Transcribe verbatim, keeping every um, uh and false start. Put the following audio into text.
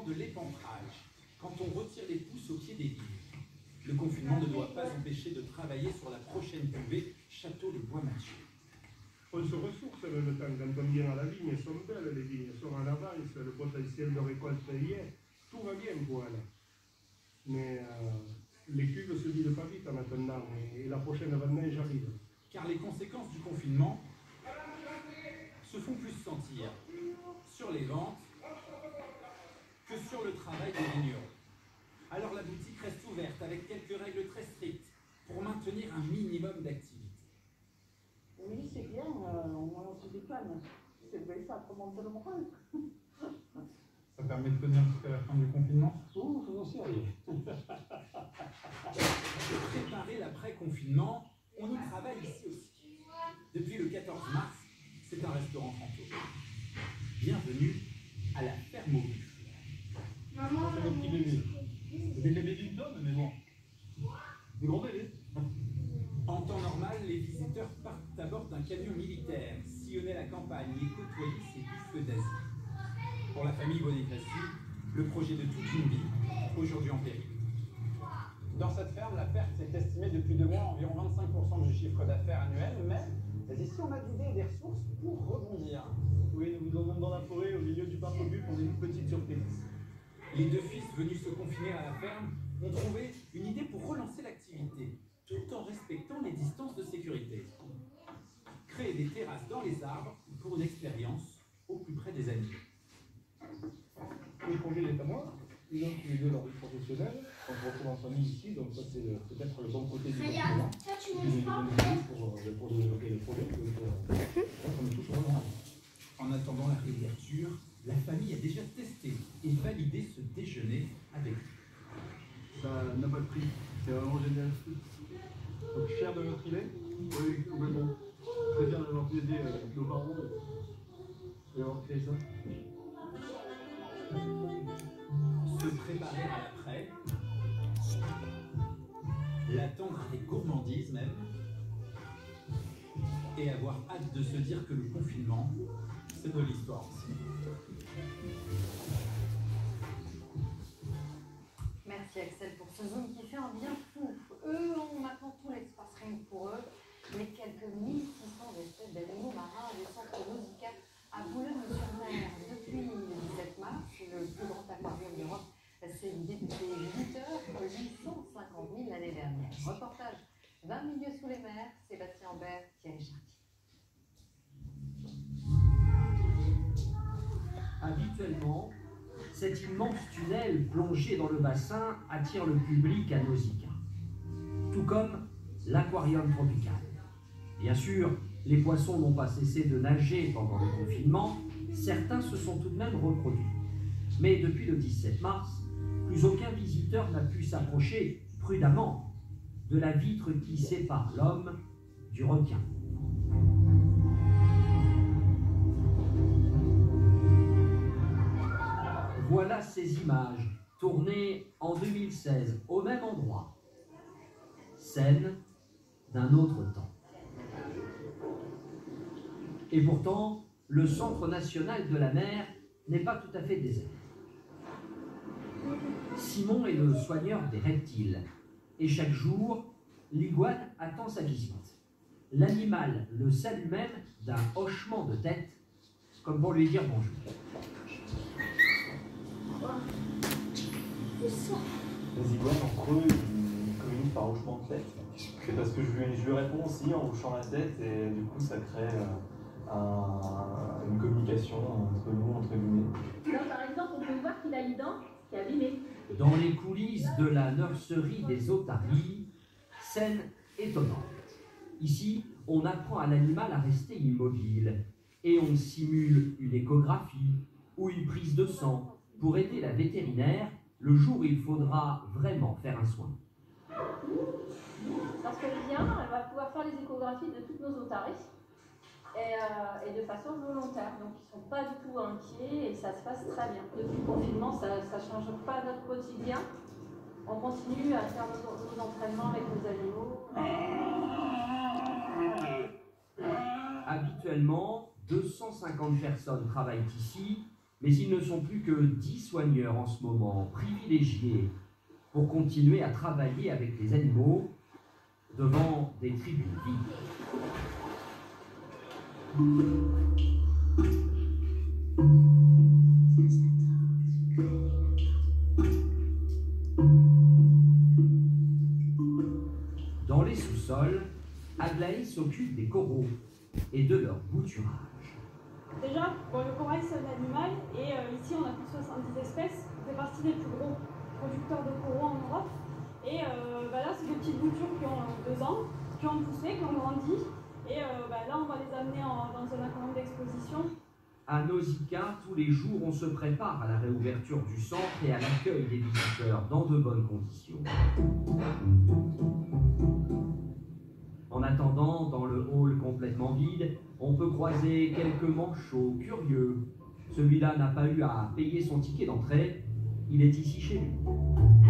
moment de l'épantrage, quand on retire les pousses au pied des livres. Le confinement ne doit pas empêcher de travailler sur la prochaine cuvée Château de Bois-Mathieu. On se ressource en même temps, quand on vient à la vigne, elles sont belles, les vignes sont en avance, le potentiel de récolte y est, tout va bien pour elles. Mais euh, les cuves se vident pas vite en attendant, et la prochaine neige arrive. Car les conséquences du confinement se font plus sentir sur les ventes que sur le travail des vignerons. Alors la boutique reste ouverte avec quelques règles très strictes pour maintenir un minimum d'activité. Oui, c'est bien, euh, au moins on se dépanne. C'est vrai, ça remonte le moral. Ça permet de tenir jusqu'à la fin du confinement? Oh, j'en sais rien. Pour préparer l'après-confinement, on y travaille ici aussi. Depuis le quatorze mars, c'est un restaurant fantôme. Bienvenue à la ferme aux buffles. Maman, c'est nos petits bébés. Des bébés d'une tonne, mais bon. Des gros bébés. En temps normal, les visiteurs partent à bord d'un camion militaire, sillonner la campagne et côtoyer ces buffles d'Asie. Pour la famille Bonifaci, le projet de toute une vie, aujourd'hui en péril. Dans cette ferme, la perte est estimée depuis deux mois à environ vingt-cinq pour cent du chiffre d'affaires annuel, mais ici on a d'idées et des ressources pour rebondir. Oui, nous vous emmenons dans la forêt, au milieu du parc aux buffles, pour une petite surprise. Les deux fils venus se confiner à la ferme ont trouvé une idée pour relancer l'activité, tout en respectant les distances de sécurité. Créer des terrasses dans les arbres pour une expérience au plus près des animaux. Le projet est à moi, ils ont tous les deux leur vie professionnelle, on se retrouve en famille ici, donc ça c'est peut-être le bon côté du confinement. Pour, pour développer le projet, donc euh, on est tous vraiment. En attendant la réouverture, la famille a déjà testé et validé ce déjeuner avec lui. Ça n'a pas de prix, c'est vraiment génial. Donc cher de notre idée? Oui, complètement. Très bien d'avoir pu aider euh, nos parents et avoir créé ça. Se préparer à l'après, l'attendre avec gourmandise même, et avoir hâte de se dire que le confinement, c'est de l'histoire aussi. Merci Axel pour ce zoom qui fait un bien fou. Eux ont maintenant tout l'espace rien que pour eux. Les quelques mille six cents espèces d'animaux marins du centre Nausicaa à Boulogne-sur-Mer depuis le dix-sept mars, le plus grand aquarium d'Europe, c'est visiteurs huit cent cinquante mille l'année dernière. Reportage vingt milieux sous les mers, Sébastien Ambert, Thierry Chartier. Habituellement, cet immense tunnel plongé dans le bassin attire le public à Nausicaa, tout comme l'aquarium tropical. Bien sûr, les poissons n'ont pas cessé de nager pendant le confinement, certains se sont tout de même reproduits. Mais depuis le dix-sept mars, plus aucun visiteur n'a pu s'approcher prudemment de la vitre qui sépare l'homme du requin. Voilà ces images tournées en deux mille seize au même endroit. Scène d'un autre temps. Et pourtant, le Centre national de la mer n'est pas tout à fait désert. Simon est le soigneur des reptiles, et chaque jour, l'iguane attend sa visite. L'animal le salue même d'un hochement de tête, comme pour lui dire bonjour. Les iguanes entre eux, ils communiquent par hochement de tête. C'est parce que je lui, je lui réponds aussi en hochant la tête, et du coup ça crée euh, un, une communication entre nous, entre guillemets. Là, par exemple, on peut voir qu'il a une dent qui est abîmée. Dans les coulisses de la nurserie des otaries, scène étonnante. Ici, on apprend à l'animal à rester immobile et on simule une échographie ou une prise de sang pour aider la vétérinaire le jour où il faudra vraiment faire un soin. Lorsqu'elle vient, elle va pouvoir faire les échographies de toutes nos otaries et, euh, et de façon volontaire. Donc ils ne sont pas du tout inquiets et ça se passe très bien. Depuis le confinement, ça ne change pas notre quotidien. On continue à faire nos, nos entraînements avec nos animaux. Habituellement, deux cent cinquante personnes travaillent ici, Mais ils ne sont plus que dix soigneurs en ce moment, privilégiés pour continuer à travailler avec les animaux devant des tribunes vides. Dans les sous-sols, Aglaé s'occupe des coraux et de leur bouturage. Déjà, bon, le corail c'est un animal et euh, ici on a plus de soixante-dix espèces. On fait partie des plus gros producteurs de coraux en Europe. Et euh, bah là, c'est des petites boutures qui ont deux ans, qui ont poussé, qui ont grandi. Et euh, bah là, on va les amener en, dans un aquarium d'exposition. À Nausicaa, tous les jours, on se prépare à la réouverture du centre et à l'accueil des visiteurs dans de bonnes conditions. En attendant, dans le hall complètement vide, on peut croiser quelques manchots curieux. Celui-là n'a pas eu à payer son ticket d'entrée, il est ici chez lui.